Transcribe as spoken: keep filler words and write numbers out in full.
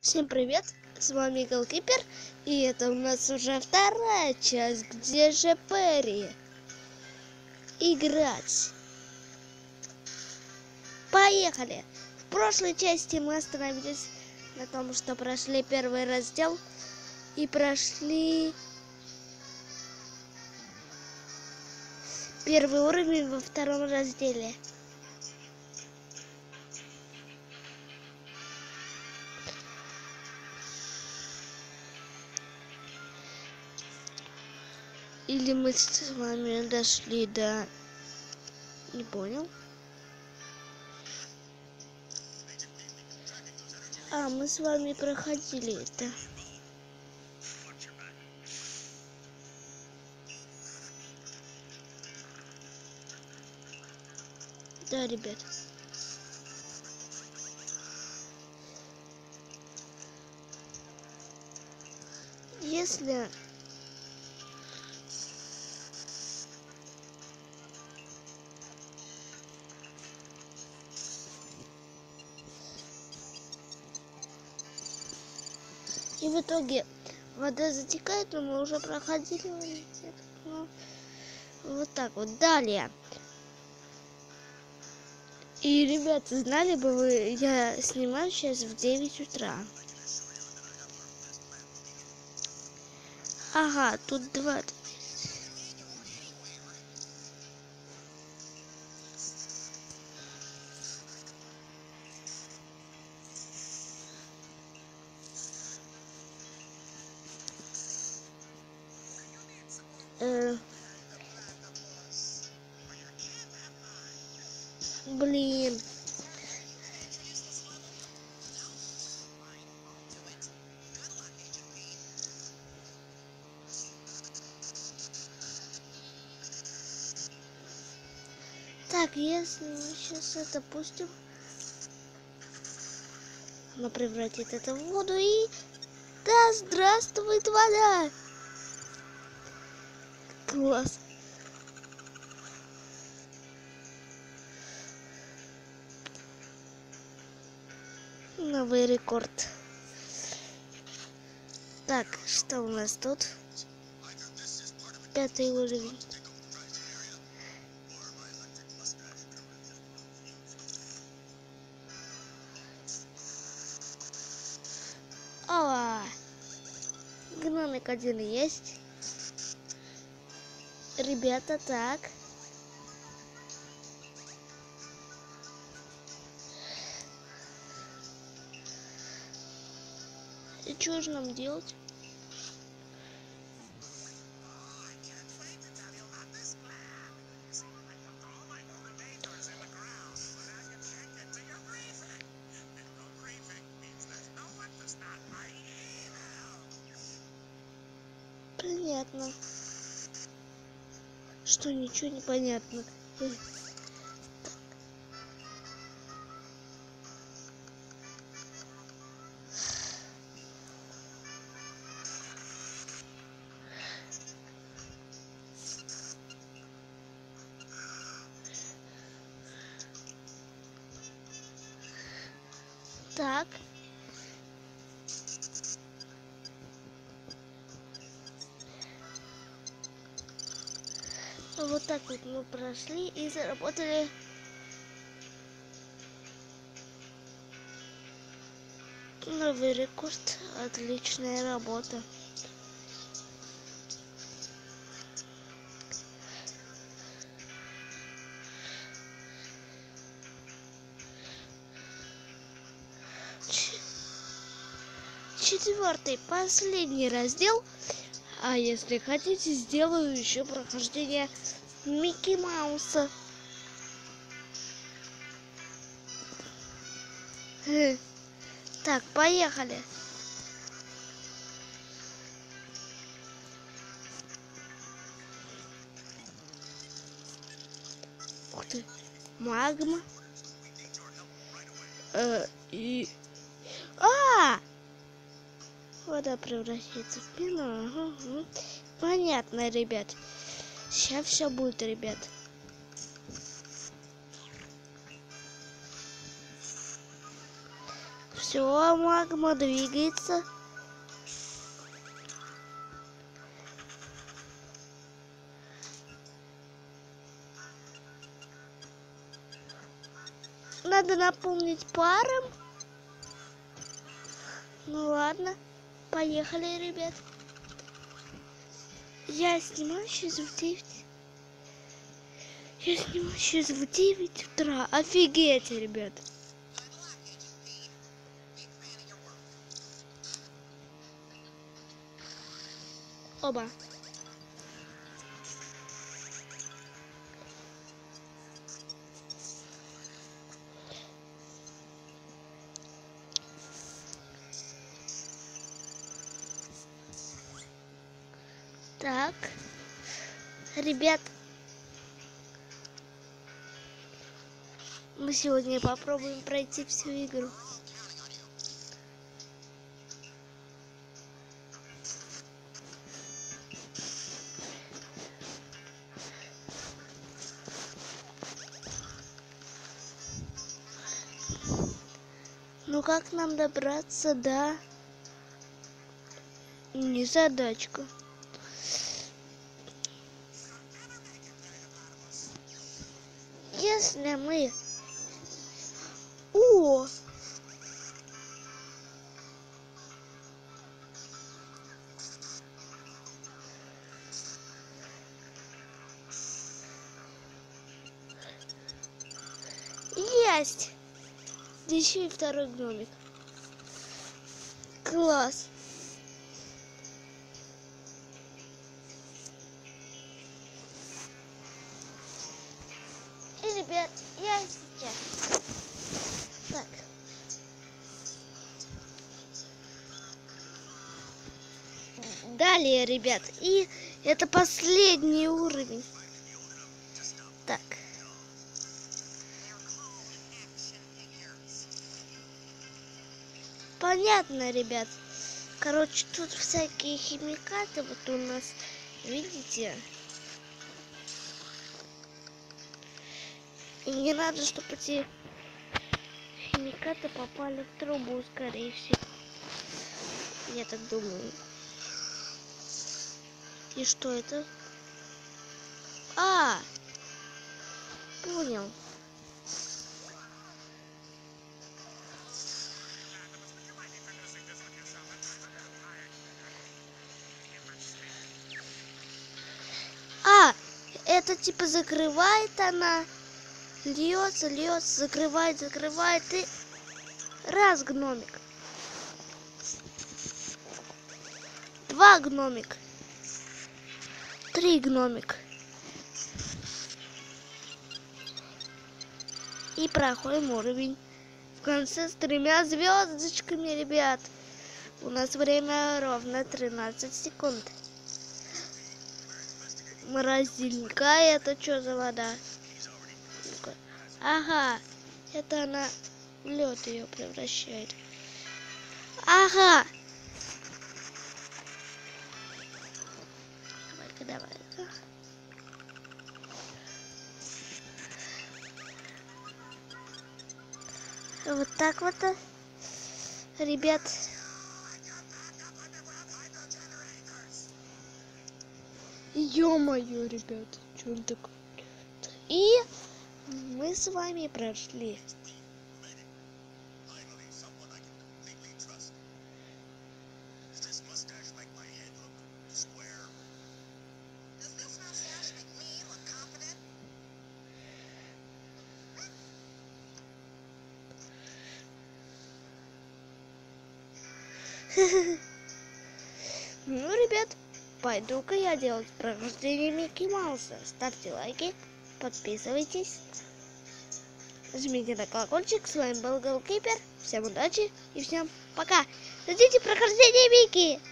Всем привет, с вами Голкипер, и это у нас уже вторая часть, где же Перри играть. Поехали! В прошлой части мы остановились на том, что прошли первый раздел и прошли первый уровень во втором разделе. Или мы с вами дошли до... Не понял. А, мы с вами проходили это. Да, ребят. Если... И в итоге вода затекает, но мы уже проходили. Ну, вот так вот. Далее. И, ребята, знали бы вы, я снимаю сейчас в девять утра. Ага, тут два. Э... Блин. Так, если мы сейчас это пустим, она превратит это в воду и... Да, здравствует вода! Класс! Новый рекорд. Так, что у нас тут? Пятый уровень. О! Гномик один есть. Ребята, так. И что же нам делать? Понятно. Что ничего не понятно. Так. Вот так вот мы прошли и заработали новый рекорд. Отличная работа. Четвертый, последний раздел. А если хотите, сделаю еще прохождение Микки Мауса. Так, поехали. Ух ты, магма. Э, и... А! Вода превращается в пену. Угу. Понятно, ребят. Сейчас все будет, ребят. Все, магма двигается. Надо напомнить парам. Ну ладно, поехали, ребят. Я снимаю сейчас в девять. Я снимаю сейчас в девять утра. Офигеть, ребят. Оба. Так, ребят, мы сегодня попробуем пройти всю игру. Ну как нам добраться до... Не задачка. Если мы... О! Есть! Еще и второй гномик. Класс! И, ребят, я сейчас... Так. Далее, ребят, и это последний уровень. Так. Понятно, ребят. Короче, тут всякие химикаты вот у нас, видите? И мне надо, чтобы эти химикаты попали в трубу, скорее всего. Я так думаю. И что это? А! Понял. А! Это типа закрывает она. Льется, льется, закрывает, закрывает и... Раз гномик. Два гномик. Три гномик. И проходим уровень. В конце с тремя звездочками, ребят. У нас время ровно тринадцать секунд. Морозильника, это что за вода? Ага, это она в лед ее превращает. Ага. Давай-ка, давай-ка. Вот так вот, ребят. Ё-моё, ребят, что он такое? И мы с вами прошли. Ну, ребят, пойду-ка я делать прохождение Микки Мауса. Ставьте лайки, подписывайтесь, жмите на колокольчик. С вами был Голкипер. Всем удачи и всем пока. Ждите прохождения Микки.